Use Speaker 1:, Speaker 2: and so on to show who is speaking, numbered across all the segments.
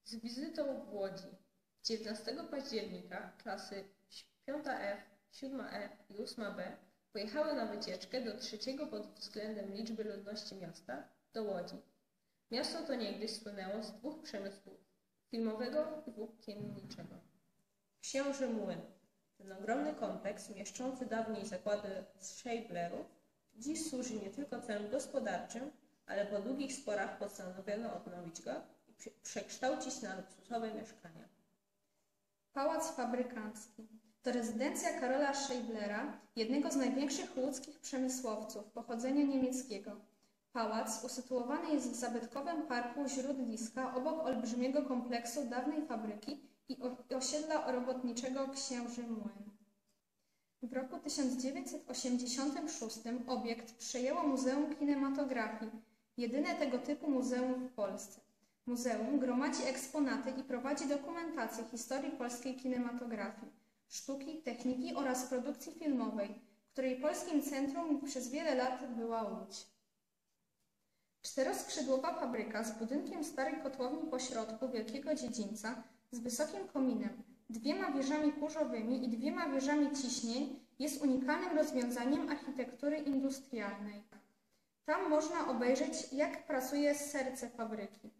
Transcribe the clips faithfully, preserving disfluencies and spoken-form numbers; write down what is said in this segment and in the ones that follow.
Speaker 1: z wizytą w Łodzi. dziewiętnastego października klasy piąta F, siódma E i ósma B pojechały na wycieczkę do trzeciego pod względem liczby ludności miasta, do Łodzi. Miasto to niegdyś słynęło z dwóch przemysłów, filmowego i włókienniczego. Księży Młyn, ten ogromny kompleks mieszczący dawniej zakłady Scheiblerów, dziś służy nie tylko celom gospodarczym, ale po długich sporach postanowiono odnowić go i przekształcić na luksusowe mieszkania.
Speaker 2: Pałac Fabrykancki to rezydencja Karola Scheiblera, jednego z największych łódzkich przemysłowców pochodzenia niemieckiego. Pałac usytuowany jest w zabytkowym parku Źródliska obok olbrzymiego kompleksu dawnej fabryki i osiedla robotniczego Księży Młyn. W roku tysiąc dziewięćset osiemdziesiątym szóstym obiekt przejęło Muzeum Kinematografii, jedyne tego typu muzeum w Polsce. Muzeum gromadzi eksponaty i prowadzi dokumentację historii polskiej kinematografii, sztuki, techniki oraz produkcji filmowej, której polskim centrum przez wiele lat była Łódź. Czteroskrzydłowa fabryka z budynkiem starej kotłowni pośrodku wielkiego dziedzińca z wysokim kominem, dwiema wieżami kurzowymi i dwiema wieżami ciśnień jest unikalnym rozwiązaniem architektury industrialnej. Tam można obejrzeć, jak pracuje serce fabryki.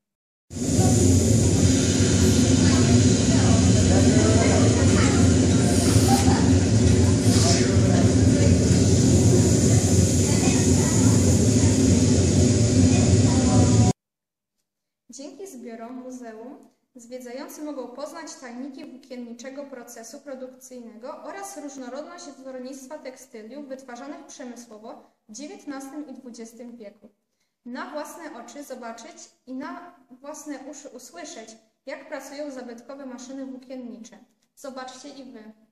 Speaker 2: Dzięki zbiorom muzeum zwiedzający mogą poznać tajniki włókienniczego procesu produkcyjnego oraz różnorodność wzornictwa tekstyliów wytwarzanych przemysłowo w dziewiętnastym i dwudziestym wieku. Na własne oczy zobaczyć i na własne uszy usłyszeć, jak pracują zabytkowe maszyny włókiennicze. Zobaczcie i wy.